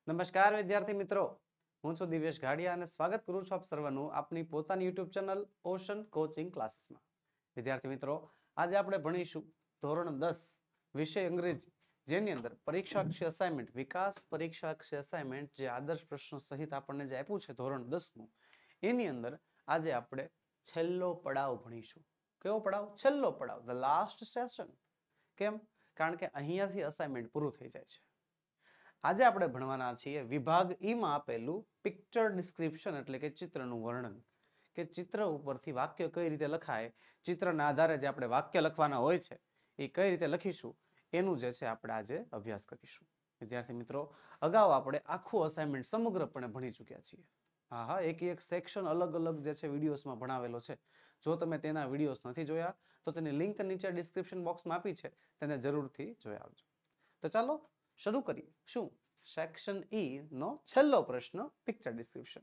નમસ્કાર વિદ્યાર્થી મિત્રો, હું છું દિવ્યેશ ગાડિયા અને સ્વાગત કરું છું આપ સર્વનું આપની પોતાની યુટ્યુબ ચેનલ ઓશન કોચિંગ ક્લાસીસમાં. વિદ્યાર્થી મિત્રો, આજે આપણે ભણીશું ધોરણ 10 વિષય અંગ્રેજી, જેની અંદર પરીક્ષાક્ષી અસાઇનમેન્ટ, વિકાસ પરીક્ષાક્ષી અસાઇનમેન્ટ જે આદર્શ પ્રશ્નો સહિત આપણને જે આપ્યું છે ધોરણ 10 નું, એની અંદર આજે આપણે છેલ્લો પડાવ ભણીશું. કેવો પડાવ? છેલ્લો પડાવ, ધ લાસ્ટ સેશન. કેમ? કારણ કે અહીંયાથી અસાઇનમેન્ટ પૂરું થઈ જાય છે. આજે આપણે ભણવાના છીએ વિભાગ ઈ માં આપેલું પિક્ચર ડિસ્ક્રિપ્શન, એટલે કે ચિત્રનું વર્ણન, કે ચિત્ર ઉપરથી વાક્ય કઈ રીતે લખાય, ચિત્રના આધારે જે આપણે વાક્ય લખવાના હોય છે એ કઈ રીતે લખીશું, એનું જે છે આપણે આજે અભ્યાસ કરીશું. વિદ્યાર્થી મિત્રો, અગાઉ આપણે આખું અસાઇનમેન્ટ સમગ્રપણે ભણી ચૂક્યા છીએ. હા, એક સેક્શન અલગ અલગ જે છે વિડીયોઝમાં ભણાવેલો છે. જો તમે તેના વિડીયોઝ નથી જોયા તો તેની લિંક નીચે ડિસ્ક્રિપ્શન બોક્સમાં આપી છે, તેને જરૂરથી જોઈ આવજો. તો ચાલો શરૂ કરીએ. શું? સેક્શન ઈ નો છેલ્લો પ્રશ્ન, પિક્ચર ડિસ્ક્રિપ્શન.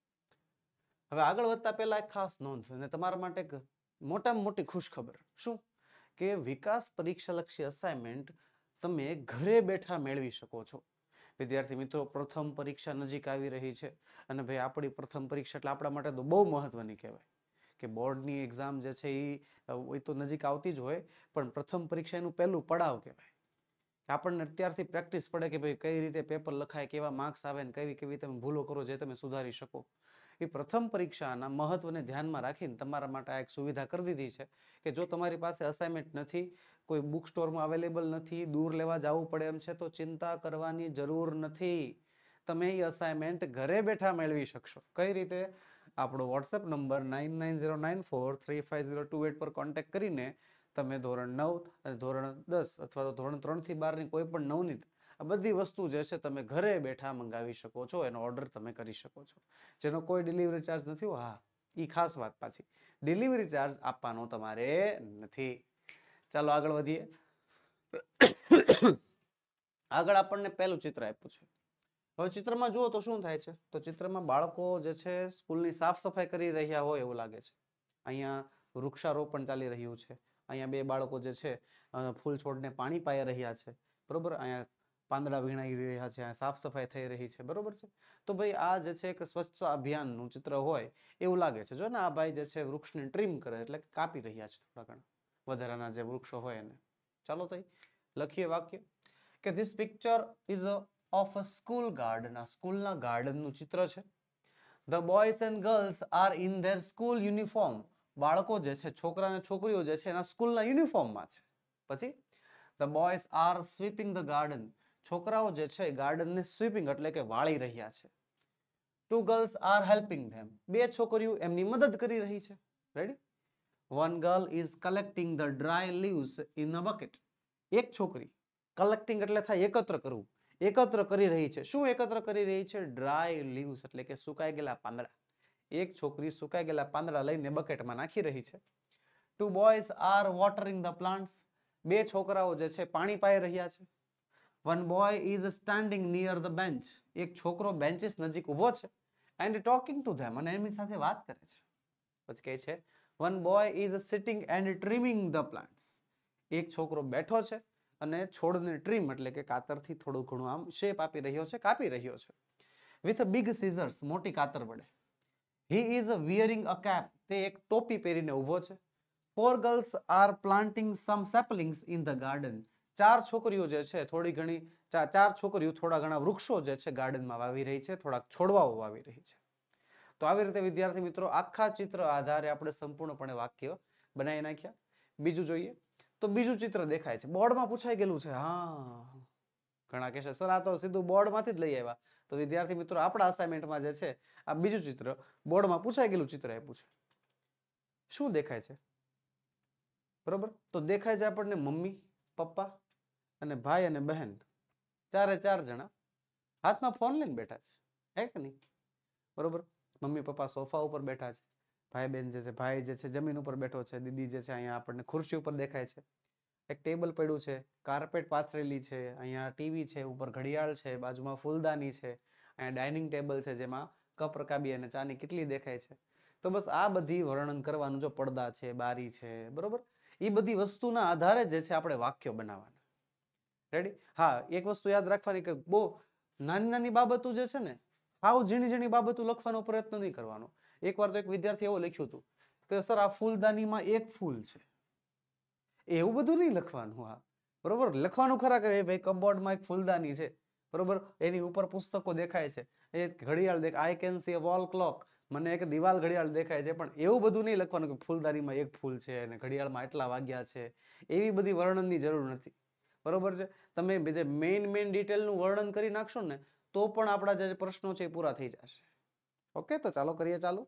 હવે આગળ વધતા પહેલા એક ખાસ નોંધ અને તમારા માટે એક મોટામાં મોટી ખુશ ખબર. શું? કે વિકાસ પરીક્ષાલક્ષી અસાઇનમેન્ટ તમે ઘરે બેઠા મેળવી શકો છો. વિદ્યાર્થી મિત્રો, પ્રથમ પરીક્ષા નજીક આવી રહી છે અને ભાઈ આપણી પ્રથમ પરીક્ષા એટલે આપણા માટે તો બહુ મહત્વની કહેવાય કે બોર્ડની એક્ઝામ જે છે એ તો નજીક આવતી જ હોય, પણ પ્રથમ પરીક્ષા એનું પહેલું પડાવ કહેવાય. આપણને અત્યારથી પ્રેક્ટિસ પડે કે ભાઈ કઈ રીતે પેપર લખાય, કેવા માર્ક્સ આવે ને કેવી કેવી તમે ભૂલો કરો જે તમે સુધારી શકો. એ પ્રથમ પરીક્ષાના મહત્વને ધ્યાનમાં રાખીને તમારા માટે આ એક સુવિધા કરી દીધી છે કે જો તમારી પાસે અસાઇનમેન્ટ નથી, કોઈ બુક સ્ટોરમાં અવેલેબલ નથી, દૂર લેવા જવું પડે એમ છે, તો ચિંતા કરવાની જરૂર નથી. તમે એ અસાઇનમેન્ટ ઘરે બેઠા મેળવી શકશો. કઈ રીતે? આપણો વોટ્સએપ નંબર 9909435028 પર કોન્ટેક્ટ કરીને તમે ધોરણ 9 અને ધોરણ 10 અથવા તો ધોરણ 3 થી 12 ની કોઈ પણ નવનીત આ બધી વસ્તુ જે છે તમે ઘરે બેઠા મંગાવી શકો છો, એનો ઓર્ડર તમે કરી શકો છો, જેનો કોઈ ડિલિવરી ચાર્જ નથી. હા, એ ખાસ વાત પાછી, ડિલિવરી ચાર્જ આપવાનો તમારે નથી. ચાલો આગળ વધીએ. આગળ આપણને પહેલું ચિત્ર આપ્યું છે. હવે ચિત્રમાં જુઓ તો શું થાય છે? તો ચિત્રમાં બાળકો જે છે સ્કૂલની સાફ સફાઈ કરી રહ્યા હોય એવું લાગે છે. અહીંયા વૃક્ષારોપણ ચાલી રહ્યું છે. અહીંયા બે બાળકો જે છે ફૂલ છોડને પાણી પાઈ રહ્યા છે, બરોબર. અહીંયા પાંદડા વીણાઈ રહ્યા છે, અહીંયા સાફ સફાઈ થઈ રહી છે, બરોબર છે. તો ભાઈ આ જે છે એક સ્વચ્છતા અભિયાનનું ચિત્ર હોય એવું લાગે છે. જો ને આ ભાઈ જે છે વૃક્ષને ટ્રીમ કરે, એટલે કાપી રહ્યા છે થોડા ઘણા વધારાના જે વૃક્ષો હોય એને. ચાલો તો લખીએ વાક્ય કે this picture is of a school garden. આ સ્કૂલના ગાર્ડનનું ચિત્ર છે. The boys and girls are in their school uniform. બાળકો જે છે, છોકરા અને છોકરીઓ જે છે એના સ્કૂલના યુનિફોર્મમાં છે. પછી the boys are sweeping the garden. છોકરાઓ જે છે ગાર્ડનને સ્વીપિંગ એટલે કે વાળી રહ્યા છે. Two girls are helping them. બે છોકરીઓ એમની મદદ કરી રહી છે. Ready? One girl is collecting the dry leaves in a bucket. એક છોકરી, કલેક્ટિંગ એટલે થાય એકત્ર કરવું, એકત્ર કરી રહી છે. શું એકત્ર કરી રહી છે? ડ્રાય લીવ્સ એટલે કે સુકાઈ ગયેલા પાંદડા. એક છોકરી સુકાઈ ગયેલા પાંદડા લઈને બકેટમાં નાખી રહી છે. Two boys are watering the plants. બે છોકરાઓ જે છે પાણી પાઈ રહ્યા છે. One boy is standing near the bench. એક છોકરો બેન્ચીસ નજીક ઊભો છે. એન્ડ ટોકિંગ ટુ ધેમ, અને એમની સાથે વાત કરે છે. પછી કહે છે one boy is sitting and trimming the plants. એક છોકરો બેઠો છે અને છોડને ટ્રીમ એટલે કે કાતરથી થોડું ઘણું આમ શેપ આપી રહ્યો છે, કાપી રહ્યો છે. વિથ બિગ સીઝર્સ, મોટી કાતર વડે. He is wearing a cap. તે એક ટોપી પહેરીને ઊભો છે. Four girls are planting some saplings in the garden. ચાર છોકરીઓ જે છે થોડી ઘણી ચાર છોકરીઓ થોડા ઘણા વૃક્ષો જે છે ગાર્ડનમાં વાવી રહી છે, થોડાક છોડવાઓ વાવી રહી છે. તો આવી રીતે વિદ્યાર્થી મિત્રો આખા ચિત્ર આધારે આપણે સંપૂર્ણપણે વાક્ય બનાવી નાખ્યા. બીજું જોઈએ તો બીજું ચિત્ર દેખાય છે, બોર્ડમાં પૂછાઈ ગયેલું છે. હા, ઘણા કહેશે સર આ તો સીધું બોર્ડમાંથી જ લઈ આવ્યા. તો વિદ્યાર્થી મિત્રો આપણા અસાઇનમેન્ટમાં જે છે આ બીજું ચિત્ર બોર્ડમાં પૂછાઈ ગયેલું ચિત્ર આપ્યું છે. શું દેખાય છે? બરોબર, તો દેખાય છે આપણને મમ્મી, પપ્પા અને ભાઈ અને બહેન, ચારે ચાર જણા હાથમાં ફોન લઈને બેઠા છે, હે કે નહીં? બરોબર, મમ્મી પપ્પા સોફા ઉપર બેઠા છે, ભાઈ બહેન જે છે, ભાઈ જે છે જમીન ઉપર બેઠો છે, દીદી જે છે અહીંયા આપણને ખુરશી ઉપર દેખાય છે. એક ટેબલ પડ્યું છે, કાર્પેટ પાથરેલી છે, અહીંયા ટીવી છે, ઉપર ઘડિયાળ છે, બાજુમાં ફૂલદાની છે, અહીંયા ડાઇનિંગ ટેબલ છે જેમાં કપ રકાબી અને ચાની કેટલી દેખાય છે. તો બસ આ બધી વર્ણન કરવાનું. જો પડદા છે, બારી છે, બરોબર, એ બધી વસ્તુના આધારે જે છે આપણે વાક્યો બનાવવાના. રેડી? હા, એક વસ્તુ યાદ રાખવાની કે બહુ નાની નાની બાબતો જે છે ને, હાવ ઝીણી ઝીણી બાબતો લખવાનો પ્રયત્ન નહીં કરવાનો. એકવાર તો એક વિદ્યાર્થી એવો લખ્યું હતું કે સર આ ફૂલદાનીમાં એક ફૂલ છે, એવું બધું નહીં લખવાનું. હા બરોબર, લખવાનું ખરા કે ભાઈ કબોર્ડમાં એક ફૂલદાની છે, બરોબર, એની ઉપર પુસ્તકો દેખાય છે, એ ઘડિયાળ દેખાય, I can see a wall clock, મને એક દિવાલ ઘડિયાળ દેખાય છે, પણ એવું બધું નહીં લખવાનું કે ફૂલદાનીમાં એક ફૂલ છે અને ઘડિયાળમાં એટલા વાગ્યા છે. એવી બધી વર્ણનની જરૂર નથી, બરોબર છે. તમે જે મેઇન ડિટેલનું વર્ણન કરી નાખશો ને તો પણ આપણા જે પ્રશ્નો છે એ પૂરા થઈ જશે. ઓકે, તો ચાલો કરીએ. ચાલો,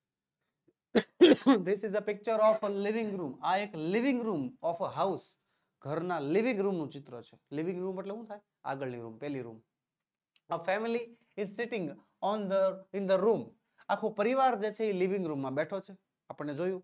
this is a picture of a living room. આ એક living room of a house, ઘરના લિવિંગ રૂમનું ચિત્ર છે. લિવિંગ રૂમ એટલે શું થાય? આગળની રૂમ, પહેલી room. A family is sitting in the room. આખો પરિવાર જે છે એ લિવિંગ રૂમમાં બેઠો છે. આપણે જોયું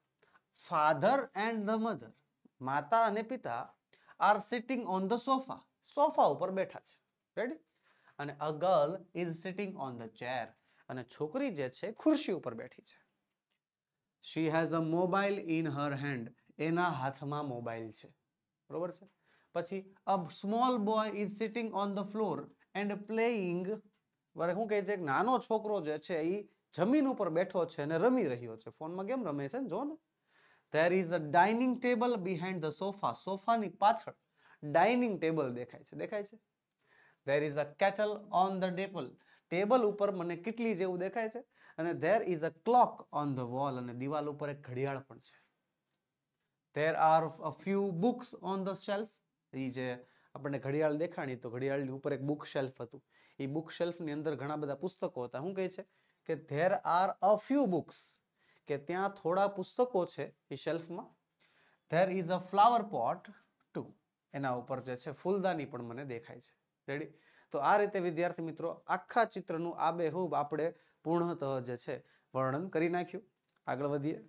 ફાધર એન્ડ ધ મધર, માતા અને પિતા are sitting on the sofa, sofa ઉપર બેઠા છે. રેડી? અને a girl is sitting on the chair, અને છોકરી જે છે ખુરશી ઉપર બેઠી છે. She has a mobile in her hand, એના હાથમાં મોબાઈલ છે. બરોબર છે. પછી a small boy is sitting on the floor and playing, શું કહે છે, નાનો છોકરો જે છે એ જમીન ઉપર બેઠો છે અને રમી રહ્યો છે. ફોનમાં કેમ રમે છે જો ને. There is a dining table behind the sofa, સોફાની પાછળ ડાઇનિંગ ટેબલ દેખાય છે. દેખાય છે? There is a kettle on the table, table ઉપર મને કેટલી જેવું દેખાય છે. અને there is a clock on the wall, અને દિવાલ ઉપર એક ઘડિયાળ પણ છે. There are a few books on the shelf, એ જે આપણને ઘડિયાળ દેખાણી તો ઘડિયાળની ઉપર એક બુક શેલ્ફ હતું. એ બુક શેલ્ફની અંદર ઘણા બધા પુસ્તકો હતા. શું કહે છે કે there are a few books, કે ત્યાં થોડા પુસ્તકો છે એ શેલ્ફમાં. There is a flower pot too, એના ઉપર જે છે ફૂલદાની પણ મને દેખાય છે. રેડી? તો આ રીતે વિદ્યાર્થી મિત્રો આખા ચિત્રનું આબેહૂબ આપણે પૂર્ણતઃ જે છે વર્ણન કરી નાખ્યું. આગળ વધીએ.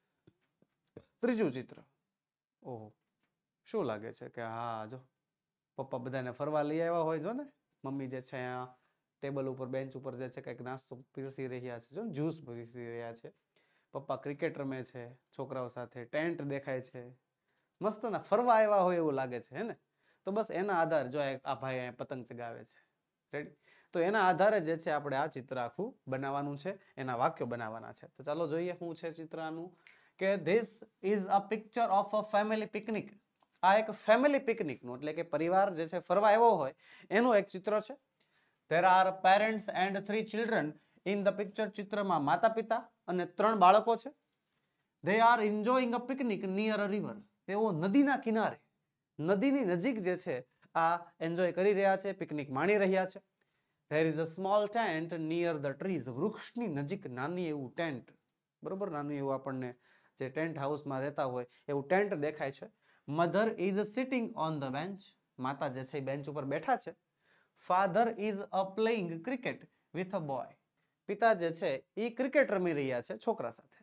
ત્રીજું ચિત્ર. ઓહો, શું લાગે છે કે હા જો પપ્પા બધાને ફરવા લઈ આવ્યા હોય, જો ને મમ્મી જે છે અહીંયા ટેબલ ઉપર બેન્ચ ઉપર જે છે કંઈક નાસ્તો પીરસી રહ્યા છે, જો ને જ્યુસ પીરસી રહ્યા છે. પપ્પા ક્રિકેટ રમે છે છોકરાઓ સાથે, ટેન્ટ દેખાય છે, મસ્ત ના ફરવા આવ્યા હોય એવું લાગે છે, હે ને? તો બસ એના આધારે જો આ ભાઈ અહીંયા પતંગ ચગાવે છે. રેડી? તો એના આધારે જે છે આપણે આ ચિત્ર આખું બનાવવાનું છે, એના વાક્યો બનાવવાના છે. તો ચાલો જોઈએ શું છે ચિત્ર આનું. કે this is a picture of a family picnic. આ એક ફેમિલી પિકનિકનું એટલે કે પરિવાર જે છે ફરવા આવ્યો હોય એનું એક ચિત્ર છે. There are parents and 3 children in the picture. ચિત્રમાં માતા પિતા અને 3 બાળકો છે. They are enjoying a picnic near a river. તેઓ નદીના કિનારે, નદીની નજીક જે છે આ એન્જોય કરી રહ્યા છે, પિકનિક માણી રહ્યા છે. There is a small tent near the trees. વૃક્ષની નજીક નાની એવું ટેન્ટ, બરોબર, નાનું એવું આપણને જે ટેન્ટ હાઉસમાં રહેતા હોય એવું ટેન્ટ દેખાય છે. Mother is sitting on the bench. માતા જે છે એ બેન્ચ ઉપર બેઠા છે. Father is a playing cricket with a boy. પિતા જે છે એ ક્રિકેટ રમી રહ્યા છે છોકરા સાથે.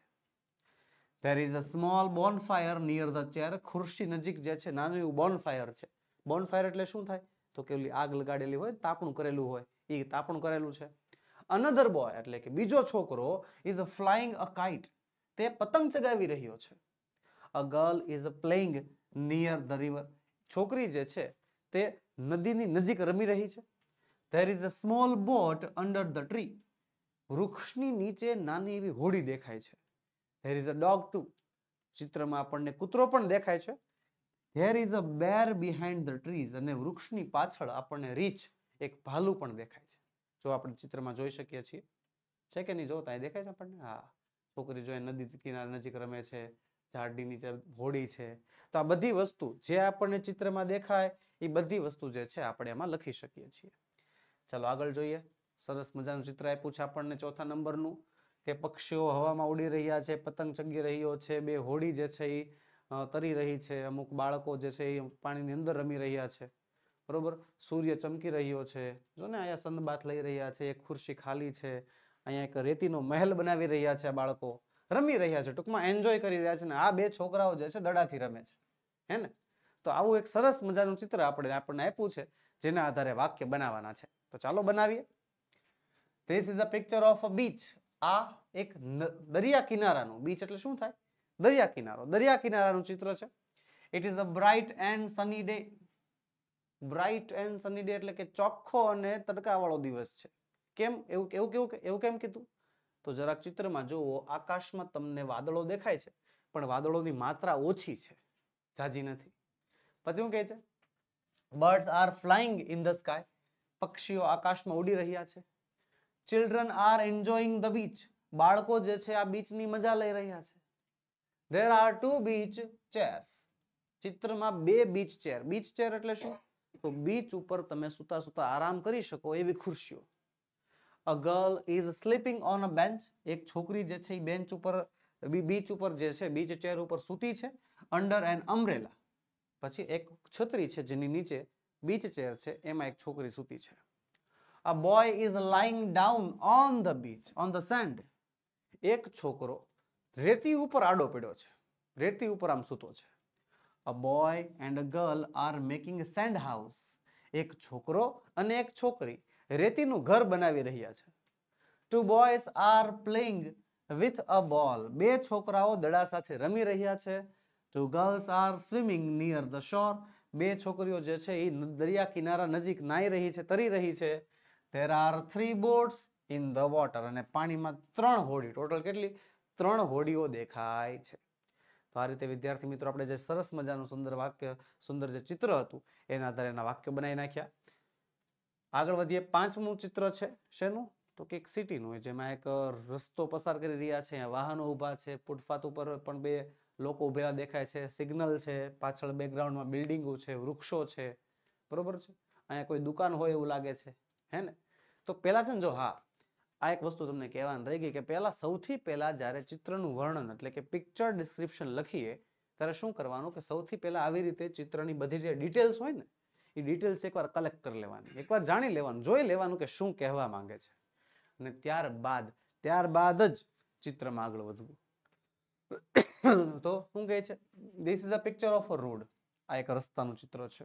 There is a small bonfire near the chair. ખુરશી નજીક જે છે નાનું એવું બોનફાયર છે. બોનફાયર એટલે શું થાય તો કે ઓલી આગ લગાડેલી હોય, તાપણું કરેલું હોય, એ તાપણું કરેલું છે. Another boy એટલે કે બીજો છોકરો is flying a kite. તે પતંગ ચગાવી રહ્યો છે. A girl is playing near the river. છોકરી જે છે તે નદીની નજીક રમી રહી છે. There is a small boat under the tree. વૃક્ષની નીચે નાની એવી હોડી દેખાય છે. There is a dog too. ચિત્રમાં આપણને કૂતરો પણ દેખાય છે. There is a bear behind the trees. અને વૃક્ષની પાછળ આપણને રીંછ, એક ભાલુ પણ દેખાય છે. જો આપણે ચિત્રમાં જોઈ શકીએ છીએ. છે કે નહીં જોતા? દેખાય છે આપણને? હા, છોકરી જો નદી કિનારે નજીક રમે છે, ઝાડની નીચે હોડી છે. તો આ બધી વસ્તુ જે આપણને ચિત્રમાં દેખાય એ બધી વસ્તુ જે છે આપણે એમાં લખી શકીએ છીએ. ચાલો આગળ જોઈએ. સરસ મજાનું ચિત્ર આપ્યું છે આપણને 4થા નંબરનું કે પક્ષીઓ હવામાં ઉડી રહ્યા છે, પતંગ ચગી રહ્યો છે, 2 હોડી જે છે એ તરી રહી છે, અમુક બાળકો જે છે એ પાણીની અંદર રમી રહ્યા છે, બરોબર, સૂર્ય ચમકી રહ્યો છે. જો ને અહીંયા સંદબાથ લઈ રહ્યા છે, એક ખુરશી ખાલી છે, અહીંયા એક રેતીનો મહેલ બનાવી રહ્યા છે, બાળકો રમી રહ્યા છે, ટૂંકમાં એન્જોય કરી રહ્યા છે. ને આ 2 છોકરાઓ જે છે દડાથી રમે છે, હે ને? તો આવું એક સરસ મજાનું ચિત્ર આપણને આપ્યું છે જેના આધારે વાક્ય બનાવવાના છે. તો ચાલો બનાવીએ. This is a picture of a beach. આ એક દરિયા કિનારાનું, બીચ એટલે શું થાય? દરિયા કિનારો. દરિયા કિનારાનું ચિત્ર છે. It is a bright and sunny day. Bright and sunny day એટલે કે ચોખ્ખો અને તડકાવાળો દિવસ છે. કેમ એવું કેમ કીધું? તો જરાક ચિત્રમાં જુઓ, આકાશમાં તમને વાદળો દેખાય છે, પણ વાદળોની માત્રા ઓછી છે, ઝાઝી નથી. પછી શું કહે છે? Birds are flying in the sky, પક્ષીઓ આકાશમાં ઉડી રહ્યા છે. Children are enjoying the beach, બાળકો જે છે આ બીચની મજા લઈ રહ્યા છે. ધેર આર 2 બીચ ચેર્સ, ચિત્રમાં 2 બીચ ચેર. બીચ ચેર એટલે શું? તો બીચ ઉપર તમે સુતા સુતા આરામ કરી શકો એવી ખુરશીઓ. A girl is sleeping on a bench, એક છોકરી જે છે એ બેન્ચ ઉપર, બીચ ઉપર જે છે, બીચ ચેર ઉપર સૂતી છે. અંડર એન અમ્બ્રેલા, પછી એક છત્રી છે જેની નીચે બીચ ચેર છે, એમાં એક છોકરી સૂતી છે. A boy is lying down on the beach, on the sand, એક છોકરો રેતી ઉપર આડો પડ્યો છે, રેતી ઉપર આમ સૂતો છે. A boy and a girl are making a sand house, એક છોકરો અને એક છોકરી રેતીનું ઘર બનાવી રહ્યા છે. Two boys are playing with a ball, બે છોકરાઓ દડા સાથે રમી રહ્યા છે. Two girls are swimming near the shore, બે છોકરીઓ જે છે એ દરિયા કિનારા નજીક નાઈ રહી છે, તરી રહી છે. There are 3 boats in the water, અને પાણીમાં 3 હોડી, ટોટલ કેટલી? 3 હોડીઓ દેખાય છે. તો આ રીતે વિદ્યાર્થી મિત્રો આપણે જે સરસ મજાનું સુંદર વાક્ય, સુંદર જે ચિત્ર હતું એના આધારે એના વાક્યો બનાવી નાખ્યા. આગળ વધીએ. 5મું ચિત્ર છે શેનું? તો કે એક સિટીનું, જેમાં એક રસ્તો પસાર કરી રહ્યા છે, વાહનો ઊભા છે, ફૂટપાથ ઉપર પણ 2 લોકો ઊભેલા દેખાય છે, સિગ્નલ છે, પાછળ બેકગ્રાઉન્ડમાં બિલ્ડિંગો છે, વૃક્ષો છે, બરોબર છે. અહીંયા કોઈ દુકાન હોય એવું લાગે છે, હે ને? તો પહેલા છે ને, જો હા આ એક વસ્તુ તમને કહેવાની રહી ગઈ કે પહેલા, સૌથી પહેલા જ્યારે ચિત્રનું વર્ણન એટલે કે પિક્ચર ડિસ્ક્રિપ્શન લખીએ ત્યારે શું કરવાનું કે સૌથી પહેલા આવી રીતે ચિત્રની બધી જે ડિટેલ્સ હોય ને એ ડિટેલ્સ એકવાર કલેક્ટ કરી લેવાની, એકવાર જાણી લેવાનું, જોઈ લેવાનું કે શું કહેવા માંગે છે, અને ત્યારબાદ જ ચિત્રમાં આગળ વધવું. તો શું કહે છે? This is a picture of a road, આ એક રસ્તાનું ચિત્ર છે.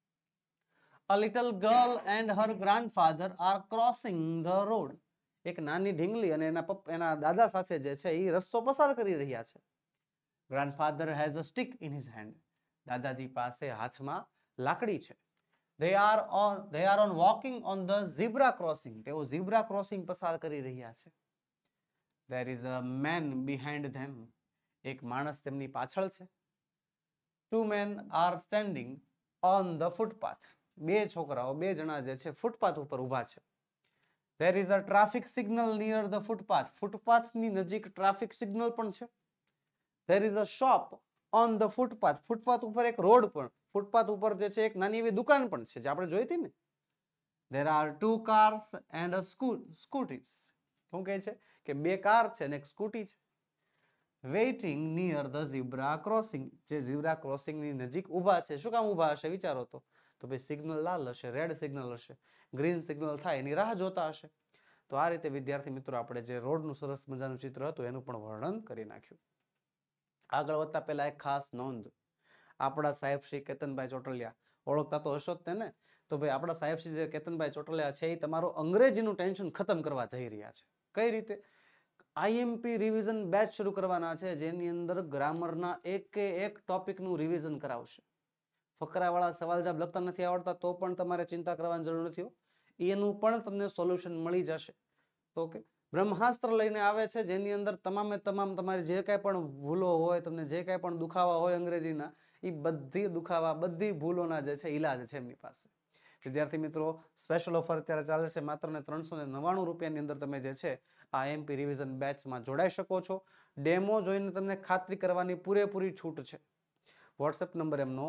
A little girl and her grandfather are crossing the road, એક નાની ઢીંગલી અને એના દાદા સાથે જે છે એ રસ્તો પસાર કરી રહ્યા છે. Grandfather has a stick in his hand, દાદાજી પાસે હાથમાં લાકડી છે. They are on walking on the zebra crossing, તેઓ zebra crossing પસાર કરી રહ્યા છે. There is a man behind them, એક માણસ તેમની પાછળ છે. Two men are standing on the footpath, બે છોકરાઓ, 2 જણા જે છે ફૂટપાથ ઉપર ઊભા છે. There is a traffic signal near the footpath, ફૂટપાથની નજીક ટ્રાફિક સિગ્નલ પણ છે. There is a shop on the footpath, footpath ઉપર એક રોડ પણ, ફૂટપાથ ઉપર જે છે એક નાની એવી દુકાન પણ છે જે આપણે જોઈ હતી ને. There are 2 cars and a scooties, શું કહે છે કે 2 કાર છે અને એક સ્કૂટી છે. Waiting near the zebra crossing, જે ઝીબ્રા ક્રોસિંગની નજીક ઊભા છે. શું કામ ઊભા હશે વિચારો તો ભાઈ સિગ્નલ લાલ હશે, રેડ સિગ્નલ હશે, ગ્રીન સિગ્નલ થાય એની રાહ જોતા હશે. તો આ રીતે વિદ્યાર્થી મિત્રો આપણે જે રોડનું સરસ મજાનું ચિત્ર હતું એનું પણ વર્ણન કરી નાખ્યું. આગળ વધતા પહેલા એક ખાસ નોંધ, આપણા સાહેબ શ્રી કેતનભાઈ ચોટલિયા, ઓળખતા તો હશો જ તેને. તો ભાઈ આપણા સાહેબ શ્રી કેતનભાઈ ચોટલિયા છે એ તમારું અંગ્રેજીનું ટેન્શન ખતમ કરવા જઈ રહ્યા છે. કઈ રીતે? આઈએમપી રિવિઝન બેચ શરૂ કરવાના છે, જેની અંદર ગ્રામરના એક ટોપિકનું રિવિઝન કરાવશે. ફકરાવાળા સવાલ જવાબ લખતા નથી આવડતા તો પણ તમારે ચિંતા કરવાની જરૂર નથી. એનું પણ તમને સોલ્યુશન મળી જશે. ઓકે, બ્રહ્માસ્ત્ર લઈને આવે છે જેની અંદર તમામે તમામ તમારી જે કાંઈ પણ ભૂલો હોય, તમને જે કાંઈ પણ દુખાવા હોય અંગ્રેજીના, એ બધી દુખાવા, બધી ભૂલોના જે છે ઈલાજ છે એમની પાસે. વિદ્યાર્થી મિત્રો, સ્પેશિયલ ઓફર અત્યારે ચાલે છે. માત્ર ને 399 રૂપિયાની અંદર તમે જે છે આ એમપી રિવિઝન બેચમાં જોડાઈ શકો છો. ડેમો જોઈને તમને ખાતરી કરવાની પૂરેપૂરી છૂટ છે. વોટ્સએપ નંબર એમનો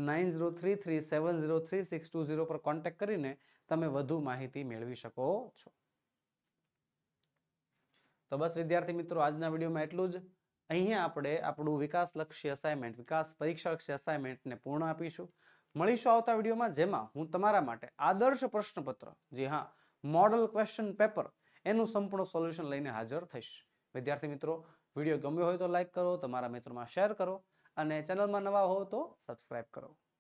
9033703620 પર કોન્ટેક્ટ કરીને તમે વધુ માહિતી મેળવી શકો છો. તો બસ વિદ્યાર્થી મિત્રો, આજના વિડીયોમાં એટલું જ. અહીંયા આપણે આપણું વિકાસલક્ષી અસાઇનમેન્ટ, વિકાસ પરીક્ષાલક્ષી અસાઇનમેન્ટને પૂર્ણ આપીશું. મળીશું આવતા વિડીયોમાં, જેમાં હું તમારા માટે આદર્શ પ્રશ્નપત્ર, જી હા, મોડલ ક્વેશ્ચન પેપર, એનું સંપૂર્ણ સોલ્યુશન લઈને હાજર થઈશ. વિદ્યાર્થી મિત્રો, વિડીયો ગમ્યો હોય તો લાઈક કરો, તમારા મિત્રોમાં શેર કરો, અને ચેનલમાં નવા હો તો સબસ્ક્રાઇબ કરો.